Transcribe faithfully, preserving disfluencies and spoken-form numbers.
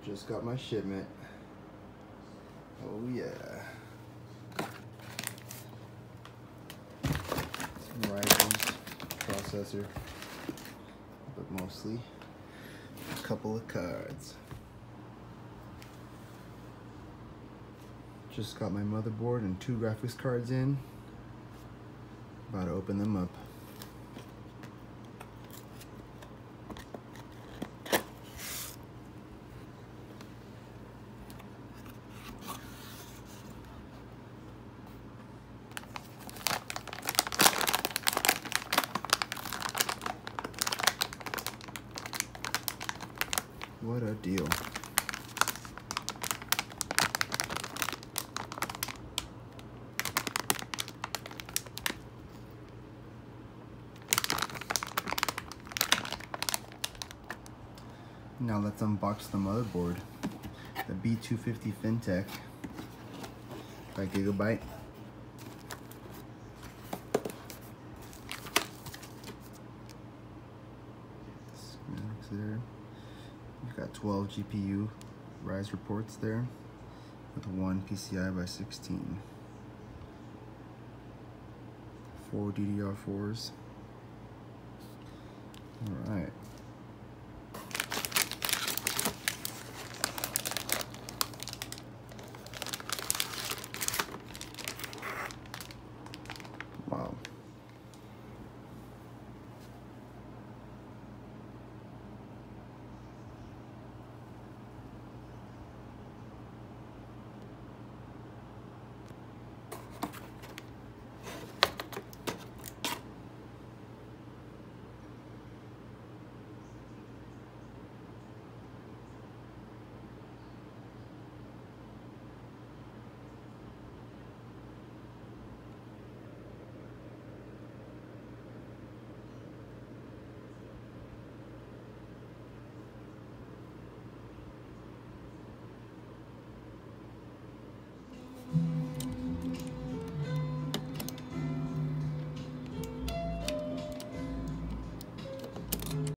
Just got my shipment. Oh yeah. Some Ryzen's processor, but mostly a couple of cards. Just got my motherboard and two graphics cards in. About to open them up. What a deal. Now let's unbox the motherboard. The B two fifty Fintech by Gigabyte. Schematics there. You've got twelve G P U rise reports there with one P C I by sixteen. Four D D R fours.